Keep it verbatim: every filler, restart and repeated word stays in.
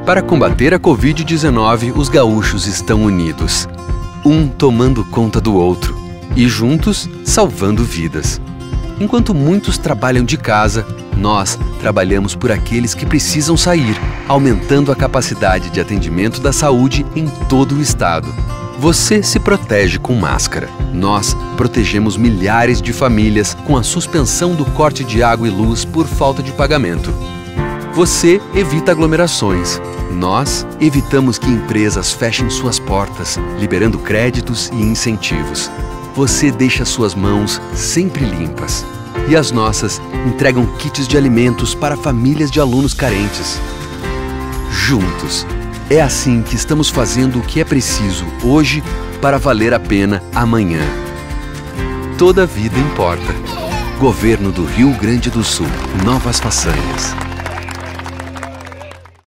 Para combater a Covid dezenove, os gaúchos estão unidos. Um tomando conta do outro e juntos salvando vidas. Enquanto muitos trabalham de casa, nós trabalhamos por aqueles que precisam sair, aumentando a capacidade de atendimento da saúde em todo o estado. Você se protege com máscara. Nós protegemos milhares de famílias com a suspensão do corte de água e luz por falta de pagamento. Você evita aglomerações. Nós evitamos que empresas fechem suas portas, liberando créditos e incentivos. Você deixa suas mãos sempre limpas. E as nossas entregam kits de alimentos para famílias de alunos carentes. Juntos. É assim que estamos fazendo o que é preciso hoje para valer a pena amanhã. Toda vida importa. Governo do Rio Grande do Sul. Novas façanhas.